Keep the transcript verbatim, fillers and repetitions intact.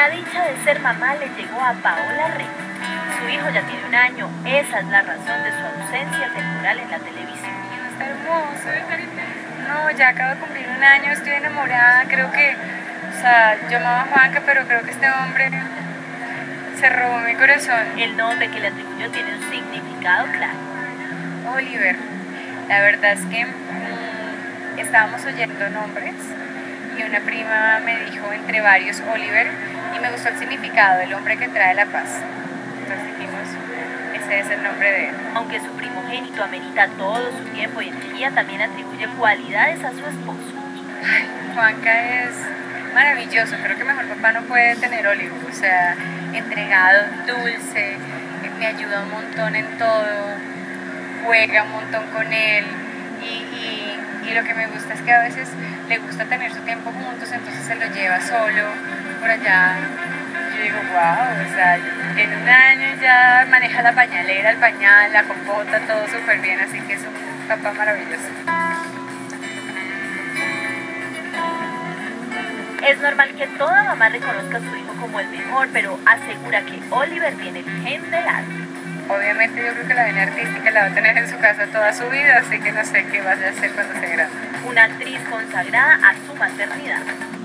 La dicha de ser mamá le llegó a Paola Rey. Su hijo ya tiene un año, esa es la razón de su ausencia temporal en la televisión. Está hermoso. No, ya acabo de cumplir un año, estoy enamorada, creo que, o sea, yo amaba a Juanca, pero creo que este hombre se robó mi corazón. El nombre que le atribuyó tiene un significado claro. Oliver. La verdad es que mmm, estábamos oyendo nombres y una prima me dijo entre varios Oliver y me gustó el significado, el hombre que trae la paz. Entonces dijimos, ese es el nombre de él. Aunque su primogénito amerita todo su tiempo y energía, también atribuye cualidades a su esposo. Ay, Juanca es maravilloso, creo que mejor papá no puede tener Oliver, o sea, entregado, dulce, me ayuda un montón en todo, juega un montón con él y, y, y lo que me gusta es que a veces le gusta tener su tiempo juntos, entonces se lo lleva solo por allá. Yo digo, wow, o sea, en un año ya maneja la pañalera, el pañal, la compota, todo súper bien, así que es un papá maravilloso. Es normal que toda mamá reconozca a su hijo como el mejor, pero asegura que Oliver tiene el gen del arte. Obviamente yo creo que la vena artística la va a tener en su casa toda su vida, así que no sé qué vaya a hacer cuando sea grande. Una actriz consagrada a su maternidad.